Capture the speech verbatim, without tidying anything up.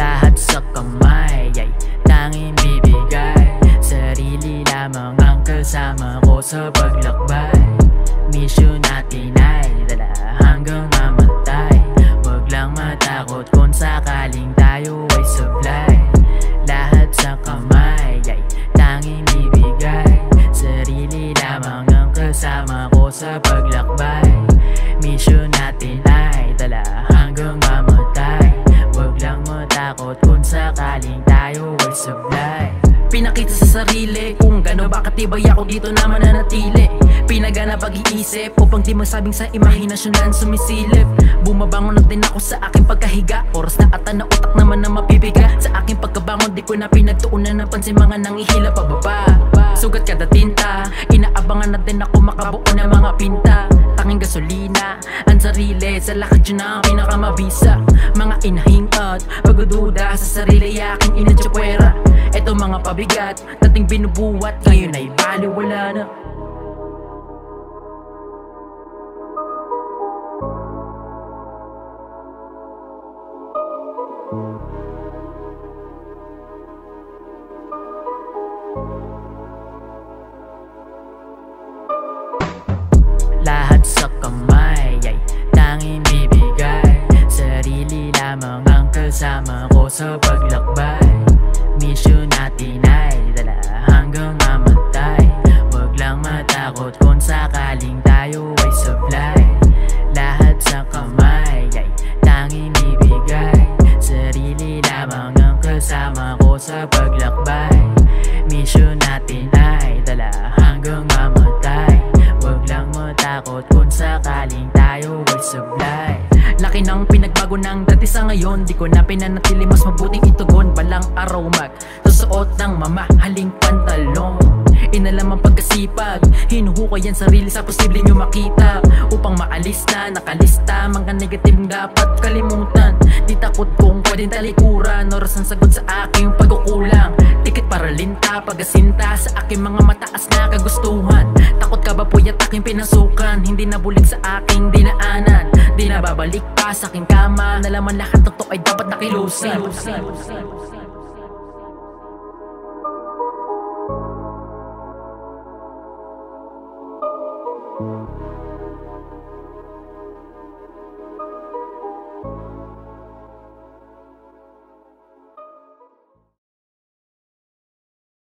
Lahat sa kamay ay tanging bibigay. Sarili lamang ang kasama ko sa paglakbay. Mission natin ay dala hanggang mamatay. Wag lang matakot kung sakaling tayo ay sablay. Lahat sa kamay ay tanging bibigay. Sarili lamang ang kasama ko sa paglakbay. Mission natin ay dala hanggang mamatay. Wag lang matakot kung sakaling tayo ay sablay. Pinakita sa sarili kung gano'n ba katibay ako dito na mananatili. Pinagana pag-iisip upang di masabing sa imahinasyon lang sumisilip. Bumabangon na din ako sa aking pagkahiga. Oras na ata na utak naman na mapipiga. Sa aking pagkabangon di ko na pinagtuunan ng pansin mga nangihila pababa. Sugat kada tinta, inaabangan na din ako makabuo ng mga pinta. Tanging gasolina, ang sarili, sa lakad yun ang pinakamabisa. Mga inahingat, pagdududa sa sarili aking inatsapwera. Eto mga pabigat, dating binubuhat, ngayon ay baliwala na. Lahat sa kamay ay tanging bibigay. Sarili lamang ang kasama ko sa paglakbay. Mission natin ay dala hanggang mamatay. Wag lang matakot kung sakaling tayo ay sablay. Lahat sa kamay ay tanging bibigay. Sarili lamang ang kasama ko sa paglakbay. Mission natin ay dala hanggang mamatay. Wag lang matakot kung sakaling tayo ay sablay. Laki ng pinagbago ng dati sa ngayon. Di ko na pinanatili, mas mabuting itugon. Balang araw mag susuot ng mamahaling pantalon. Inalam ang pagkasipag, hinuhukay ang sarili sa posibleng nyo makita. Upang maalista, nakalista mga negatibong dapat kalimutan. Di takot kung pwedeng talikuran. Oras ang sagot sa aking pagkukulang. Tikit para linta, pagasinta sa aking mga mataas na kagustuhan. Takot ka ba puyat aking pinasukan? Hindi na bulig sa aking dinaanan. Di na babalik pa sa aking kama. Nalaman lahat totoo ay dapat nakilusan.